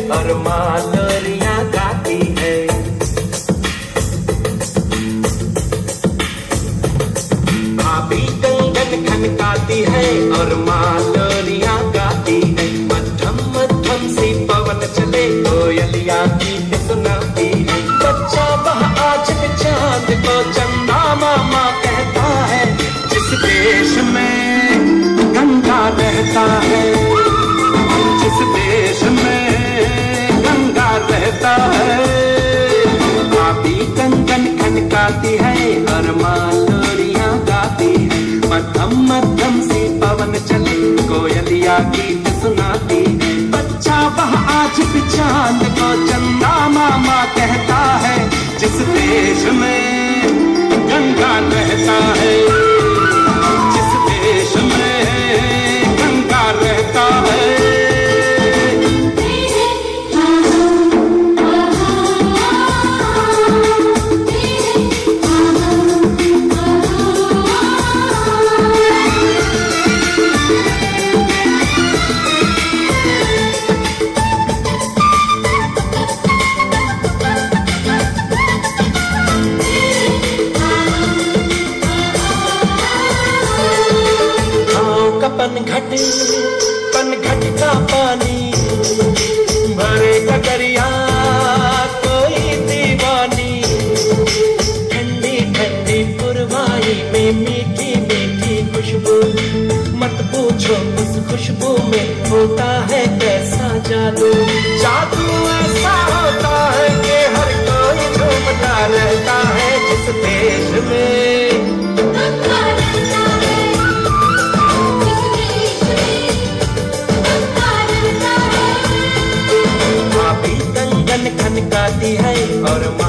और माँ लोरियां गाती है। भाभी कंगन खनकाती है और माँ लोरियां गाती है। मध्यम मध्यम सी पवन चले कोयलिया गीत सुनाती है। बच्चा वह आज भी चांद को चंदा मामा कहता है। जिस देश में गंगा रहता है, जिस देश में गंगा रहता है। भाभी कंगन खनकाती है और माँ लोरियां गाती है। मध्यम मध्यम सी पवन चले कोयलिया गीत सुनाती है। बच्चा वह आज भी चांद को चंदा मामा कहता है। जिस देश में गंगा रहता है, जिस देश में गंगा रहता है। पनघट का पानी भरे ककरिया कोई दीवानी। ठंडी ठंडी पुरवाई में मीठी मीठी खुशबू। मत पूछो उस खुशबू में होता है कैसा जादू। जादू ऐसा होता है कि हर कोई झूमता रहता है। जिस देश में खनकाती है और